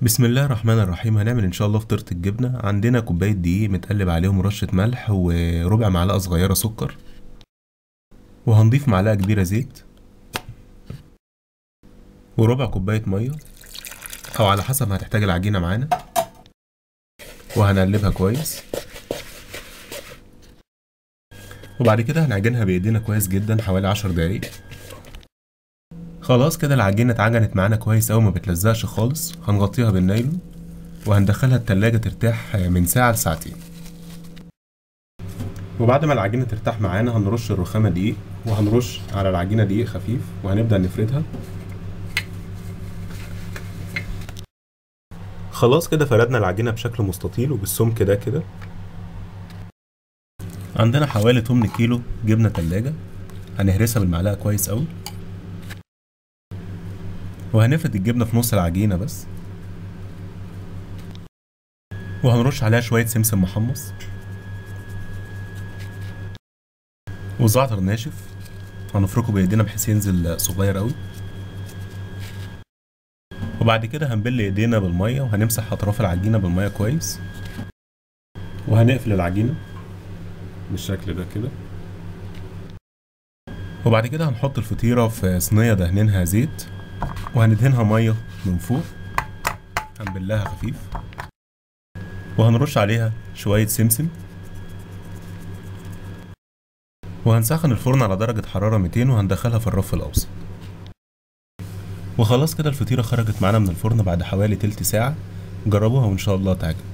بسم الله الرحمن الرحيم. هنعمل ان شاء الله فطيرة الجبنة. عندنا كوباية دقيق متقلب عليهم رشة ملح وربع معلقة صغيرة سكر، وهنضيف معلقة كبيرة زيت وربع كوباية مية او على حسب ما هتحتاج العجينة معانا، وهنقلبها كويس. وبعد كده هنعجنها بايدينا كويس جدا حوالي 10 دقايق. خلاص كده العجينة اتعجنت معانا كويس اوي، ما بتلزقش خالص. هنغطيها بالنايلون وهندخلها التلاجة ترتاح من ساعة لساعتين. وبعد ما العجينة ترتاح معانا هنرش الرخامة دقيق، وهنرش على العجينة دقيق خفيف، وهنبدأ نفردها. خلاص كده فردنا العجينة بشكل مستطيل وبالسمك ده كده. عندنا حوالي 8 كيلو جبنة تلاجة، هنهرسها بالمعلقة كويس قوي، وهنفرد الجبنة في نص العجينة بس، وهنرش عليها شوية سمسم محمص وزعتر ناشف، هنفركه بايدينا بحيث ينزل صغير قوي. وبعد كده هنبل ايدينا بالمية وهنمسح اطراف العجينة بالمية كويس، وهنقفل العجينة بالشكل ده كده. وبعد كده هنحط الفطيرة في صينية دهنينها زيت، وهندهنها مية من فوق، هنبلها خفيف، وهنرش عليها شوية سمسم، وهنسخن الفرن على درجة حرارة 200 وهندخلها في الرف الأوسط. وخلاص كده الفطيرة خرجت معانا من الفرن بعد حوالي تلت ساعة. جربوها وإن شاء الله تعجب.